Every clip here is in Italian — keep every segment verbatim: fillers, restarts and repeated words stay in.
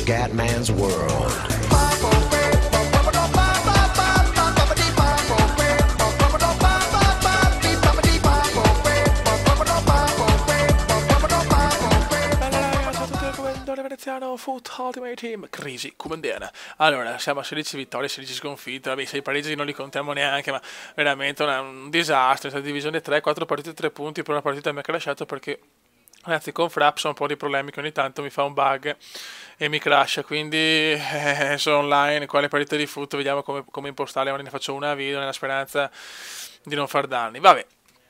Scatman's World. Veneziano Foot Ultimate Team, crisi cubandiana. Allora, siamo a sedici vittorie, sedici sconfitte, vabbè, sei pareggi non li contiamo neanche, ma veramente una, un disastro. In stata divisione tre, quattro partite, tre punti per una partita mi ha crashato perché, ragazzi, con Fraps ho un po' di problemi che ogni tanto mi fa un bug e mi crasha, quindi eh, sono online, qua le partite di foot, vediamo come, come impostarle, ora ne faccio una a video nella speranza di non far danni. Vabbè.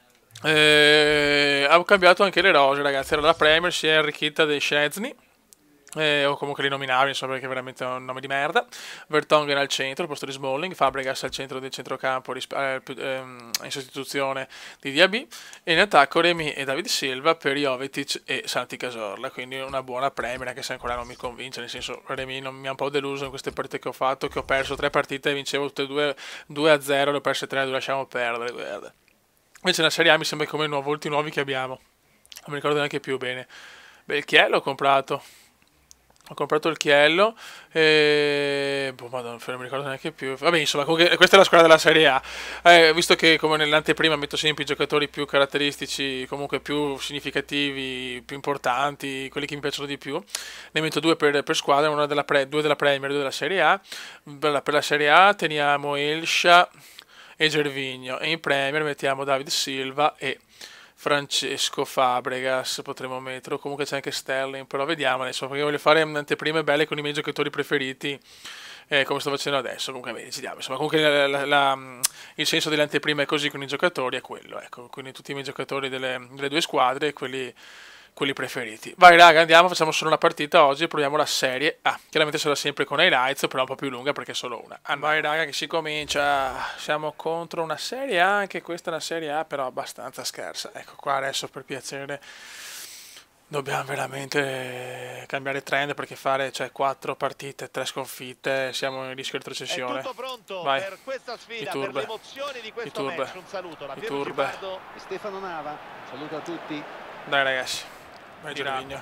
Eh, ho cambiato anche le rose, ragazzi. Allora, la Premier si è arricchita dei Szczesny, Eh, o comunque rinominabili, insomma, perché è veramente un nome di merda. Vertonghen al centro al posto di Smalling, Fabregas al centro del centrocampo risp- eh, più- ehm, in sostituzione di Diaby, e in attacco Remy e David Silva per Jovetic e Santi Cazorla, quindi una buona Premier, anche se ancora non mi convince, nel senso Remy non mi ha un po' deluso in queste partite che ho fatto, che ho perso tre partite e vincevo tutte e due due a zero, le ho perse tre a due, lasciamo perdere, guarda. Invece nella Serie A mi sembra come i nuovi, molti nuovi che abbiamo, non mi ricordo neanche più bene. Beh, il Chiello ho comprato. Ho comprato il Chiello e... boh, madonna, non mi ricordo neanche più. Vabbè, insomma, comunque questa è la squadra della Serie A. Eh, visto che come nell'anteprima metto sempre i giocatori più caratteristici, comunque più significativi, più importanti, quelli che mi piacciono di più, ne metto due per, per squadra, una della pre, due della Premier, due della Serie A. Per la, per la Serie A teniamo Elsha e Gervinho, e in Premier mettiamo David Silva e Francesco Fabregas, potremmo metterlo, comunque c'è anche Sterling, però vediamo adesso, perché voglio fare anteprime belle con i miei giocatori preferiti, eh, come sto facendo adesso. Comunque beh, decidiamo, insomma, comunque la, la, la, il senso delle anteprime è così con i giocatori, è quello, ecco, quindi tutti i miei giocatori delle, delle due squadre e quelli quelli preferiti. Vai raga, andiamo, facciamo solo una partita oggi e proviamo la Serie A. Chiaramente sarà sempre con highlights, però un po' più lunga perché è solo una. Ah, vai raga che si comincia. Siamo contro una Serie A, anche questa è una Serie A però abbastanza scarsa. Ecco qua adesso, per piacere, dobbiamo veramente cambiare trend, perché fare cioè quattro partite, tre sconfitte, siamo in rischio di retrocessione. È tutto pronto Vai. per questa sfida, I turbe. per le emozioni di questo I turbe. match. Un saluto da I Piero turbe. Gipardo e Stefano Nava. Saluto a tutti. Dai ragazzi. Vai Gervinho.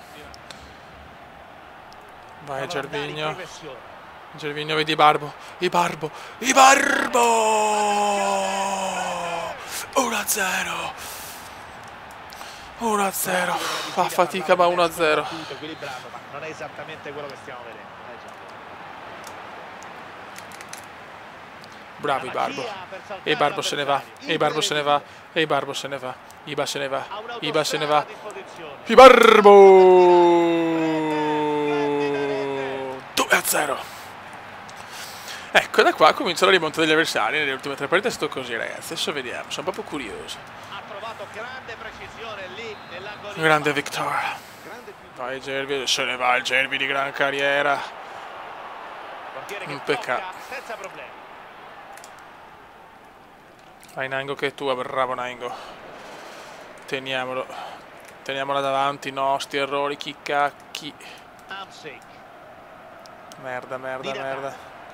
Vai Gervinho. Gervinho, vedi Barbo. I Barbo. I Barbo. uno a zero. uno a zero. Fa fatica ma uno a zero. Equilibrato, ma non è esattamente quello che stiamo vedendo. Bravo i Barbo. E Barbo se ne va. E Barbo se ne va. E Barbo se ne va. Iba se ne va. Iba se ne va. I Barbo. due a zero. Ecco, da qua comincia la rimonta degli avversari. Nelle ultime tre partite è stato così, ragazzi. Adesso vediamo. Sono proprio curioso. Ha trovato grande precisione lì nell'angolo. Grande Victor. Vai Gervi. Se ne va il Gervi di gran carriera. Un peccato. Senza problemi. Vai Nango che è tua, bravo Nango. Teniamolo. Teniamola davanti, no, sti errori, chi cacchi. Merda, merda, merda.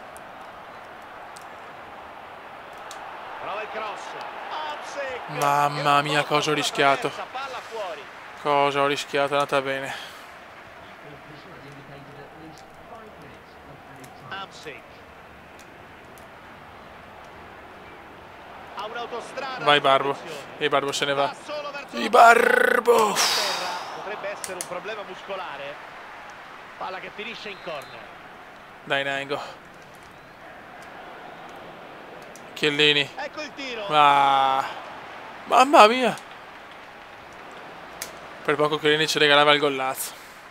Mamma mia, cosa ho rischiato. Cosa ho rischiato, è andata bene. Vai Barbo. E Barbo se ne va. I Barbo. Potrebbe essere un problema muscolare. Palla che finisce in corner. Dai Nango. Chiellini. Ecco il tiro. Ah. Mamma mia. Per poco Chiellini ci regalava il gollazzo.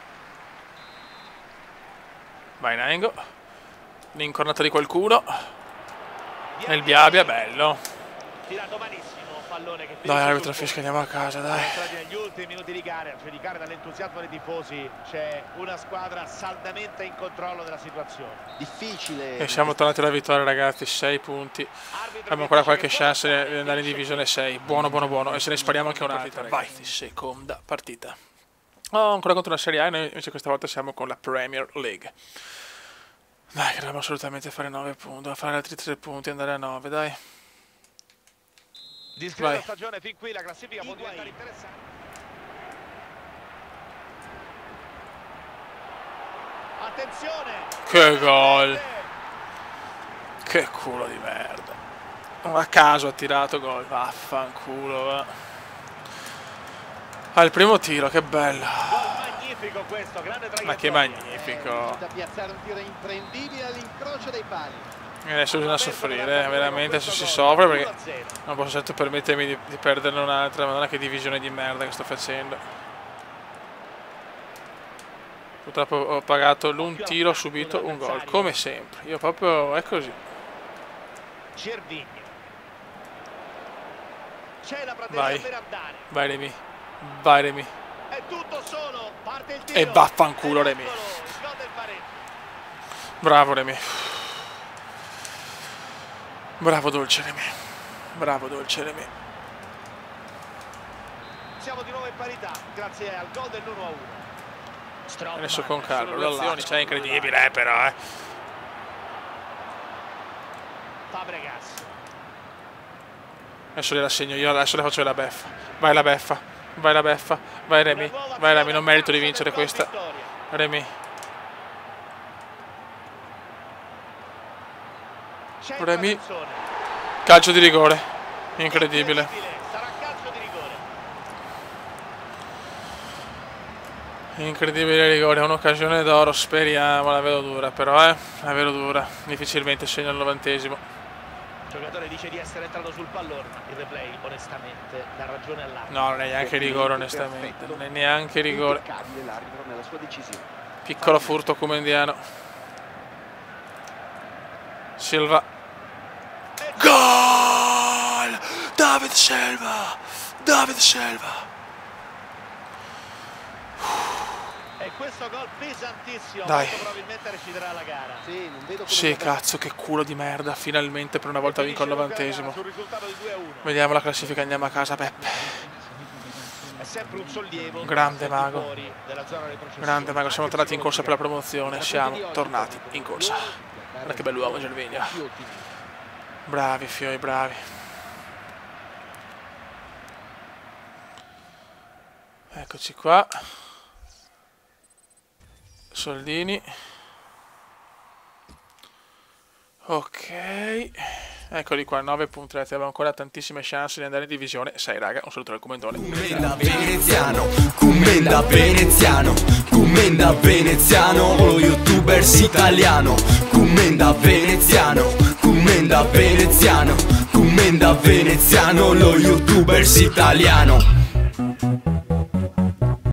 Vai Nango. L'incornata di qualcuno. Nel Biabia, bello. Tirato malissimo, pallone che dai arbitro fischia, andiamo a casa, dai. Negli ultimi minuti di gara, a giudicare dall'entusiasmo dei tifosi, c'è una squadra saldamente in controllo della situazione. Difficile. E siamo tornati alla vittoria, ragazzi, sei punti. Abbiamo ancora qualche chance di andare in divisione sei. Buono, buono, buono. E se ne spariamo anche un'altra. Vai, seconda partita. Oh, ancora contro la Serie A, e noi invece questa volta siamo con la Premier League. Dai, che dobbiamo assolutamente fare nove punti, dobbiamo fare altri tre punti e andare a nove, dai. Discreta stagione fin qui, la classifica può diventare interessante. Attenzione. Che gol. Che culo di merda. A caso ha tirato gol. Vaffanculo, va. Ah, il primo tiro, che bello. Magnifico questo, grande traiettoria. Ma che magnifico. Da piazzare un tiro imprendibile all'incrocio dei pali. E adesso bisogna soffrire, eh. Veramente se si soffre, perché non posso certo permettermi di, di perderne un'altra. Madonna, che divisione di merda che sto facendo. Purtroppo ho pagato l'un tiro, ho subito un gol, come sempre. Io proprio, è così. Cervigno. C'è la Vai, per andare. vai Remy, vai Remy. È tutto solo, parte il tiro. E vaffanculo Remy. Bravo Remy. Bravo dolce Remy. Bravo dolce Remy. Siamo di nuovo in parità, grazie al gol dell'uno a uno. Adesso con Carlo, l'azione, cioè incredibile eh, però eh. Fabregas. Adesso le rassegno io, adesso le faccio la beffa. Vai la beffa, vai la beffa, vai Remy, vai Remy, non merito di vincere questa. Remy. Remy. Calcio di rigore, incredibile. Sarà calcio di rigore. Incredibile rigore, un'occasione d'oro, speriamo, la vedo dura però eh, la vedo dura, difficilmente segna al novantesimo. Il giocatore dice di essere entrato sul pallone, ma il replay onestamente dà ragione all'arbitro. No, non è neanche rigore onestamente, non è neanche rigore. Piccolo furto comendiano. Silva. Gol! David Silva! David Silva! E questo gol pesantissimo, dai. molto probabilmente reciterà la gara. Sì, non vedo Sì, cazzo, che culo di merda. Finalmente per una volta vinco al novantesimo. Vediamo la classifica, andiamo a casa, Peppe. È sempre un sollievo. Grande mago. Grande mago, siamo tornati in corsa per la promozione. Siamo tornati in corsa. Guarda che bell'uomo Gervinho. Bravi fioi, bravi. Eccoci qua. Soldini. Ok. Eccoli qua, nove punti. Abbiamo ancora tantissime chance di andare in divisione sei, raga. Un saluto dal commentone. Commenda veneziano, commenda veneziano, commenda veneziano, lo youtubers italiano. Commenda veneziano, commenda veneziano, commenda veneziano, lo youtubers italiano.